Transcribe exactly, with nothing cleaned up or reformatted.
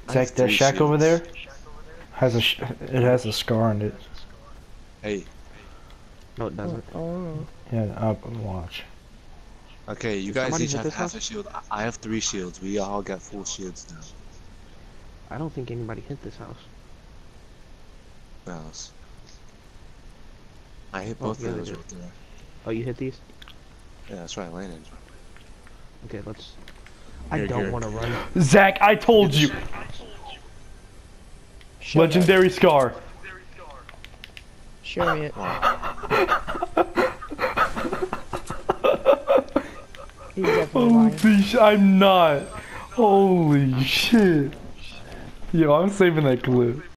Zach, that shack shields. over there has a sh it has a scar on it. Hey. No, it doesn't. Oh. Yeah, up watch. Okay, you Did guys somebody each hit have this half house? a shield. I I have three shields. We all got full shields now. I don't think anybody hit this house. Mouse. I hit Oh, both yeah, of they those did. right there. Oh, you hit these? Yeah, that's right, I landed. Okay, let's... I Here, don't here. want to run. Zach, I told you. Shut Legendary up. scar. Show me it. He's definitely lying. Holy sh I'm not. Holy shit. Yo, I'm saving that clip.